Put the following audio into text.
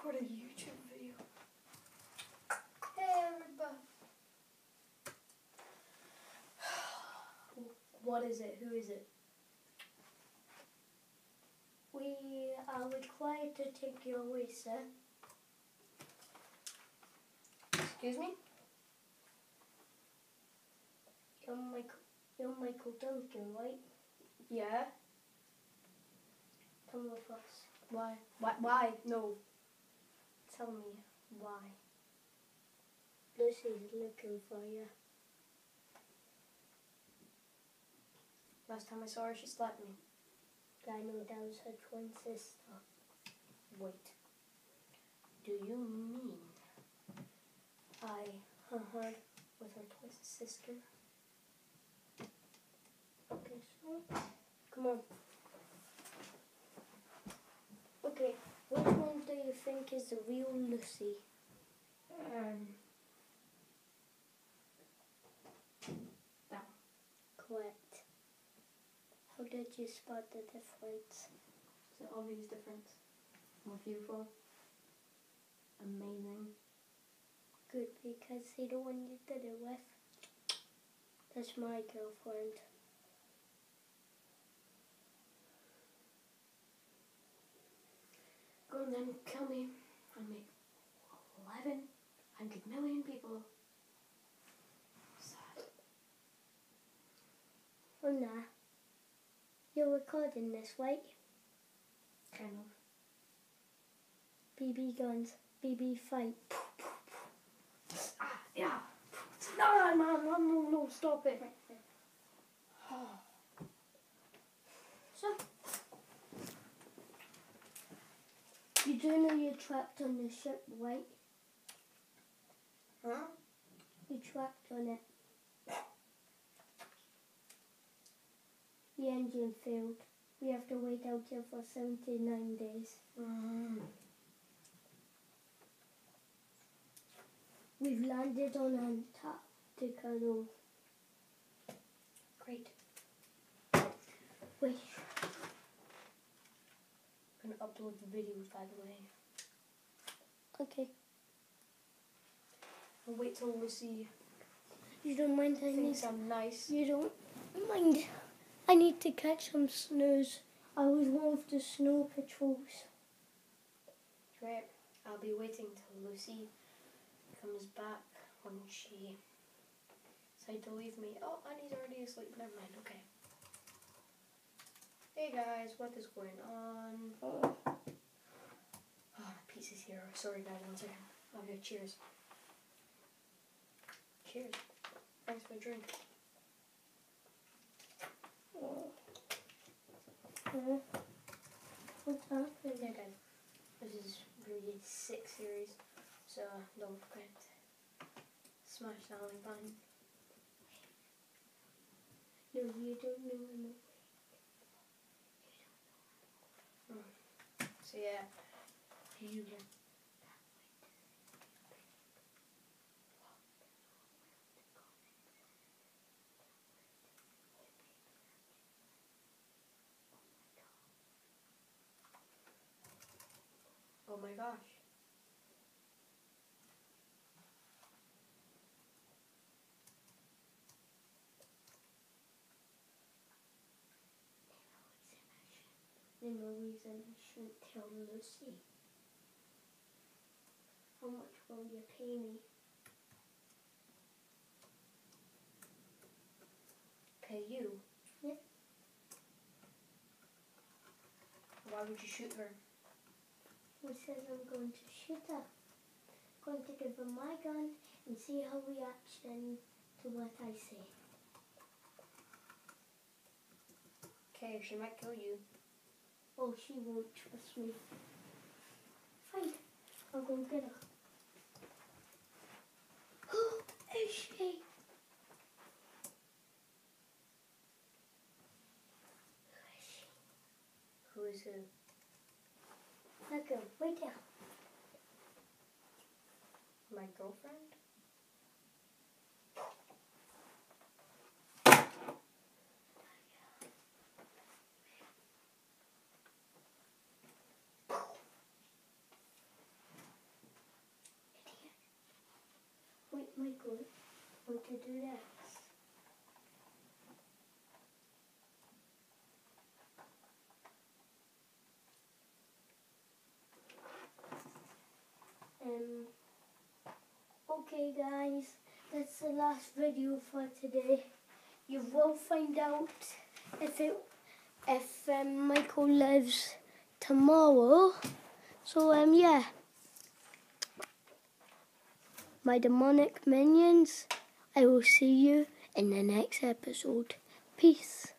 record a YouTube video. Hey everybody. What is it? Who is it? We are required to take you away, sir. Excuse me? You're Michael Duncan, right? Yeah. Come with us. Why? Why? No. Tell me why. Lucy's looking for you. Last time I saw her, she slapped me. I know that was her twin sister. Wait. Do you mean I heard with her twin sister? Okay, so come on. Okay, which one do you think is the real Lucy? That one. Correct. How did you spot the difference? It's an obvious difference. More beautiful. Amazing. Good, because see the one you did it with? That's my girlfriend. Go and then kill me and make 1100 million people sad. Oh, nah. You're recording this, right? Kind of. BB guns, BB fight. Yeah. No, man, no, stop it. So, you do know you're trapped on the ship, right? Huh? You're trapped on it. The engine failed. We have to wait out here for 79 days. We've landed on Antarctica though. Great. Wait. I'm gonna upload the videos, by the way. Okay. I'll wait till Lucy You don't mind thinks I'm nice. You don't mind. I need to catch some snows. I was one of the snow patrols. Great. I'll be waiting till Lucy comes back when she decides to leave me. Oh, and he's already asleep. Never mind. Okay. Hey guys, what is going on? Oh, pizza's here. Sorry guys, 1 second. Okay, cheers. Cheers. Thanks for the drink. What's happening? Yeah guys, this is grade 6 series, so don't forget to smash that like button. No, you don't know. So yeah, you oh my gosh. There's no reason I shouldn't tell Lucy. How much will you pay me? Pay you? Yeah. Why would you shoot her? Who says I'm going to shoot her? I'm going to give her my gun and see her reaction to what I say. Okay, she might kill you. Oh, she won't, trust me. Fine, I'll go get her. Who is she? Who is who? That girl, right there. My girlfriend? to do this. Okay guys, that's the last video for today. You will find out if Michael lives tomorrow. So yeah, my demonic minions, I will see you in the next episode. Peace.